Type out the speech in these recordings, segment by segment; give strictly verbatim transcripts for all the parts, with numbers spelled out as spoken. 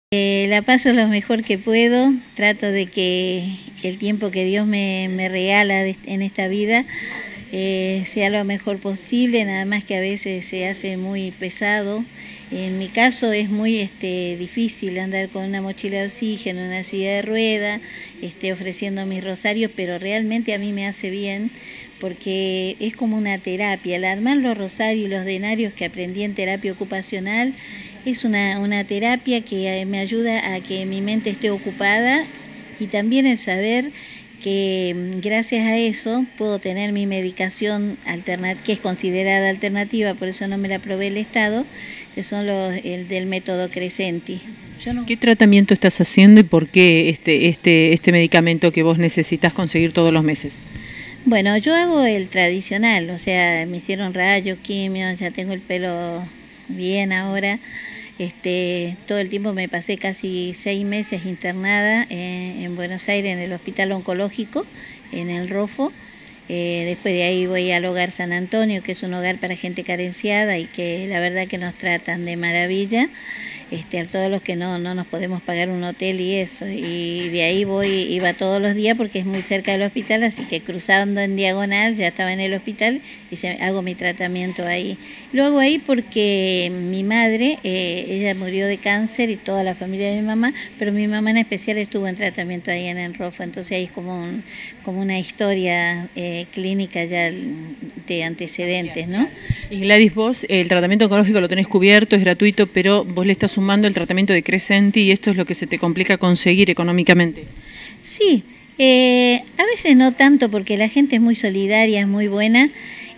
Eh, la paso lo mejor que puedo, trato de que el tiempo que Dios me, me regala de, en esta vida eh, sea lo mejor posible, nada más que a veces se hace muy pesado. En mi caso es muy este, difícil andar con una mochila de oxígeno, una silla de rueda, este, ofreciendo mis rosarios, pero realmente a mí me hace bien porque es como una terapia. El armar los rosarios y los denarios que aprendí en terapia ocupacional es una, una terapia que me ayuda a que mi mente esté ocupada y también el saber que gracias a eso puedo tener mi medicación alternat que es considerada alternativa, por eso no me la aprobé el Estado, que son los el del método Crescenti. Yo no... ¿Qué tratamiento estás haciendo y por qué este, este, este medicamento que vos necesitas conseguir todos los meses? Bueno, yo hago el tradicional, o sea, me hicieron rayos, quimios, ya tengo el pelo bien ahora. Este, todo el tiempo me pasé casi seis meses internada en, en Buenos Aires, en el Hospital Oncológico, en el Rofo. Eh, después de ahí voy al Hogar San Antonio, que es un hogar para gente carenciada y que la verdad que nos tratan de maravilla. Este, a todos los que no, no nos podemos pagar un hotel y eso, y de ahí voy, iba todos los días porque es muy cerca del hospital, así que cruzando en diagonal ya estaba en el hospital y se, hago mi tratamiento ahí. Lo hago ahí porque mi madre, eh, ella murió de cáncer y toda la familia de mi mamá, pero mi mamá en especial estuvo en tratamiento ahí en el Rofo, entonces ahí es como, un, como una historia eh, clínica ya de antecedentes, ¿no? Y Gladys, vos el tratamiento oncológico lo tenés cubierto, es gratuito, pero vos le estás sumando el tratamiento de Crescenti y esto es lo que se te complica conseguir económicamente. Sí, eh, a veces no tanto porque la gente es muy solidaria, es muy buena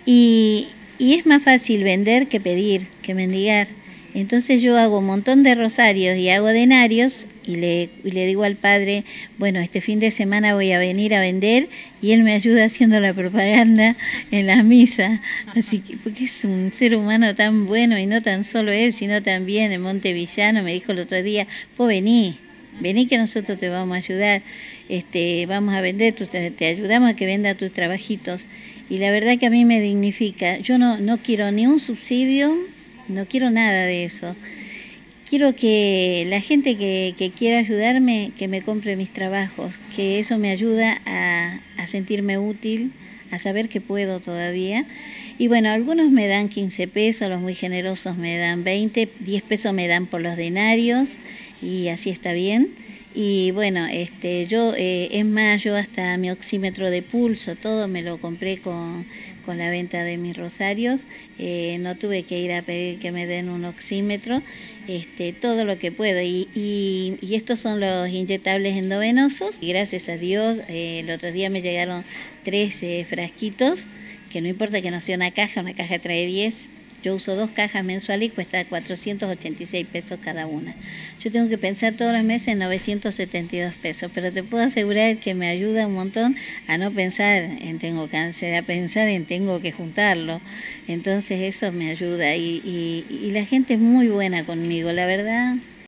y, y es más fácil vender que pedir, que mendigar. Entonces yo hago un montón de rosarios y hago denarios y le, y le digo al padre, bueno, este fin de semana voy a venir a vender y él me ayuda haciendo la propaganda en la misa. Así que, porque es un ser humano tan bueno y no tan solo él, sino también en Montevillano, me dijo el otro día, vos vení, vení que nosotros te vamos a ayudar, este, vamos a vender, tu, te ayudamos a que venda tus trabajitos. Y la verdad que a mí me dignifica, yo no, no quiero ni un subsidio, no quiero nada de eso. Quiero que la gente que, que quiera ayudarme, que me compre mis trabajos, que eso me ayuda a, a sentirme útil, a saber que puedo todavía. Y bueno, algunos me dan quince pesos, los muy generosos me dan veinte, diez pesos me dan por los denarios y así está bien. Y bueno, este, yo, eh, es más, yo hasta mi oxímetro de pulso, todo me lo compré con, con la venta de mis rosarios, eh, no tuve que ir a pedir que me den un oxímetro, este, todo lo que puedo. Y, y, y estos son los inyectables endovenosos, y gracias a Dios, eh, el otro día me llegaron tres eh, frasquitos, que no importa que no sea una caja, una caja trae diez. Yo uso dos cajas mensuales y cuesta cuatrocientos ochenta y seis pesos cada una. Yo tengo que pensar todos los meses en novecientos setenta y dos pesos, pero te puedo asegurar que me ayuda un montón a no pensar en tengo cáncer, a pensar en tengo que juntarlo. Entonces eso me ayuda y, y, y la gente es muy buena conmigo, la verdad.